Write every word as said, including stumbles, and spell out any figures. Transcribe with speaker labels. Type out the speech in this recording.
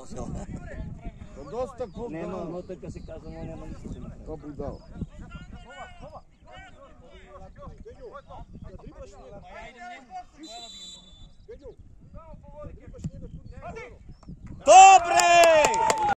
Speaker 1: Доста клуб.
Speaker 2: Няма, но така се казва, но няма нищо да направи.
Speaker 1: Топ удал.
Speaker 3: Айде,